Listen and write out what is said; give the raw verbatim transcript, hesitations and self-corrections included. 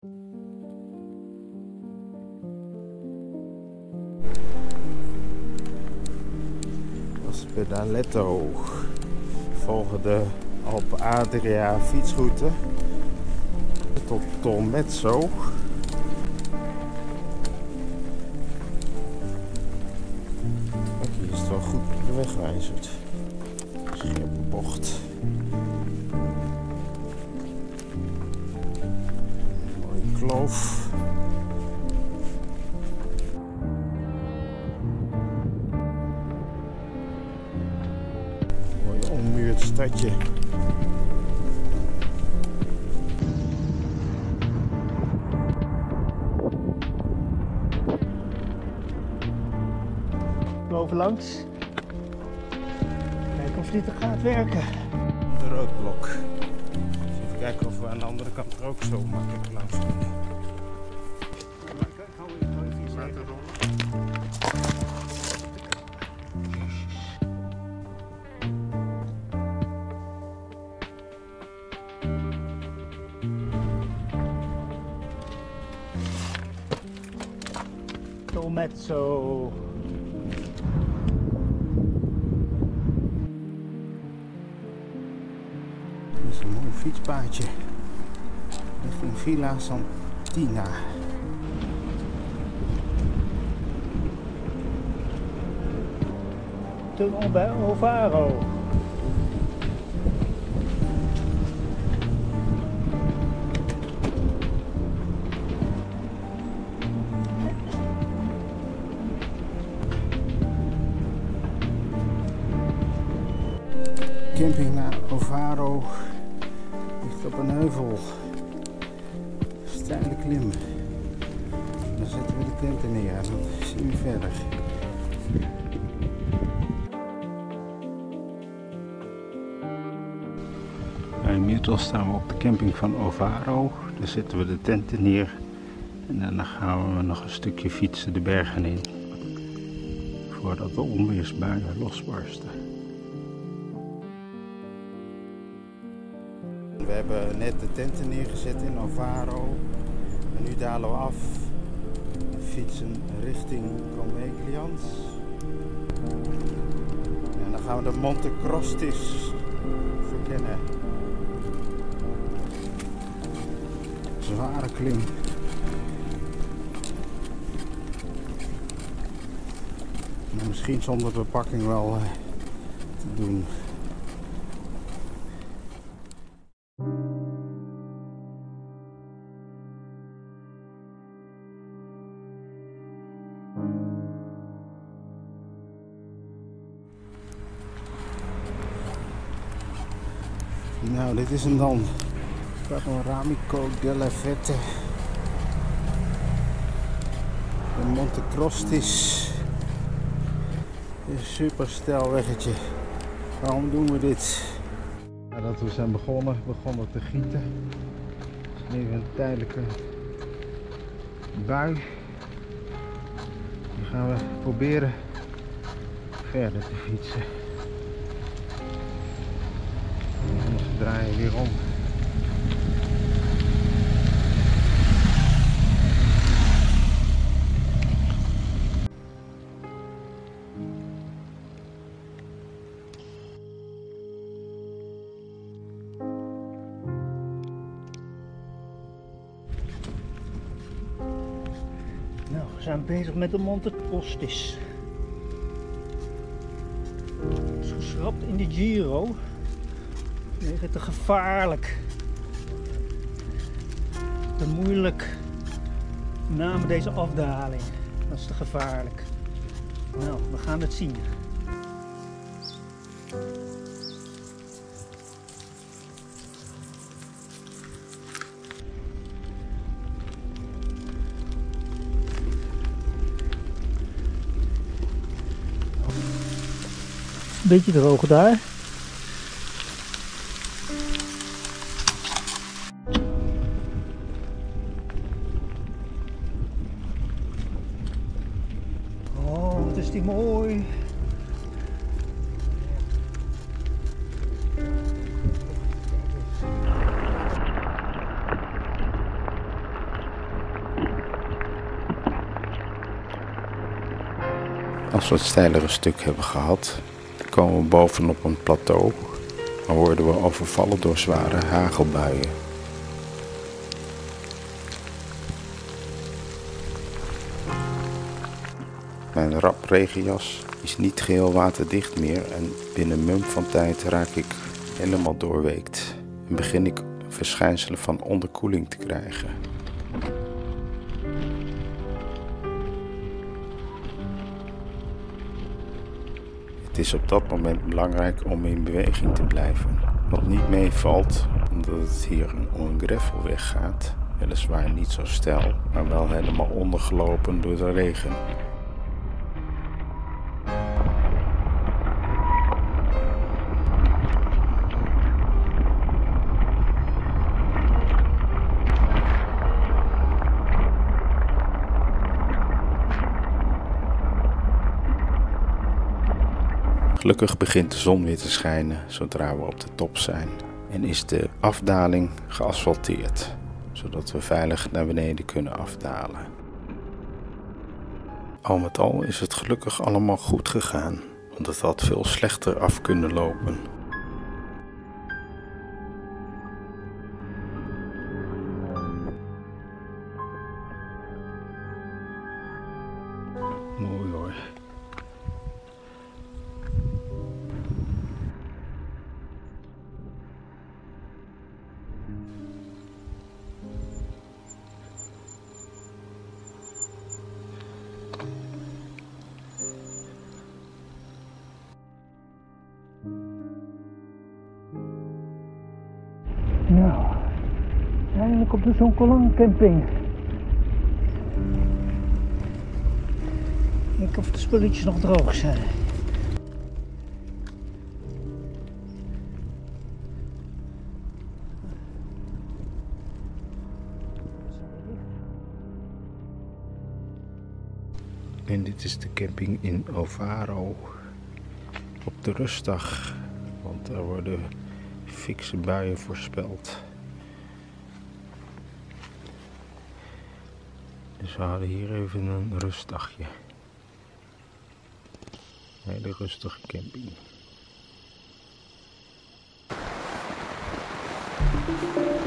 Pedaletto. Volgen de Alpe Adria fietsroute tot Tolmezzo. Kijk, hier is het wel goed wegwijzerd. Hier bocht. Mooie kloof. Ommuurd stadje. Bovenlangs. Kijken of dit er gaat werken. De roodblok. Even kijken of we aan de andere kant er ook zo makkelijk langs kunnen. Tolmezzo. Dit is een mooi fietspaadje richting Villa Santina. Tunnel bij Ovaro. Camping naar Ovaro ligt op een heuvel. Steile klim. Dan zetten we de tenten neer en dan zien we verder. Inmiddels staan we op de camping van Ovaro. Daar zetten we de tenten neer en daarna gaan we nog een stukje fietsen de bergen in. Voordat de onweersbuien losbarsten. We hebben net de tenten neergezet in Ovaro en nu dalen we af en fietsen richting Comeglians. En dan gaan we de Monte Crostis verkennen. Zware klim. Maar misschien zonder bepakking wel uh, te doen. Nou, dit is hem dan. Panoramico della Vette. De Monte Crostis. Een super steil weggetje. Waarom doen we dit? Nadat we zijn begonnen, begonnen te gieten. Dus even een tijdelijke bui. Nu gaan we proberen verder te fietsen. En ze draaien weer om. Nou, we zijn bezig met de Monte Crostis. Het is geschrapt in de Giro. Vanwege te gevaarlijk. Te moeilijk. Met name deze afdaling. Dat is te gevaarlijk. Nou, we gaan het zien. Beetje droog daar. Oh, wat is die mooi. Als we het steilere stuk hebben gehad, dan komen we bovenop een plateau, maar worden we overvallen door zware hagelbuien. Mijn rap regenjas is niet geheel waterdicht meer en binnen een mum van tijd raak ik helemaal doorweekt en begin ik verschijnselen van onderkoeling te krijgen. Het is op dat moment belangrijk om in beweging te blijven. Wat niet meevalt, omdat het hier een gravelweg gaat, weliswaar niet zo steil, maar wel helemaal ondergelopen door de regen. Gelukkig begint de zon weer te schijnen zodra we op de top zijn en is de afdaling geasfalteerd, zodat we veilig naar beneden kunnen afdalen. Al met al is het gelukkig allemaal goed gegaan, want het had veel slechter af kunnen lopen. Mooi hoor. Nou, eindelijk op de Zonkolan camping. Kijken of de spulletjes nog droog zijn. En dit is de camping in Ovaro op de rustdag, want er worden fikse buien voorspeld. Dus we houden hier even een rustdagje. Een hele rustige camping.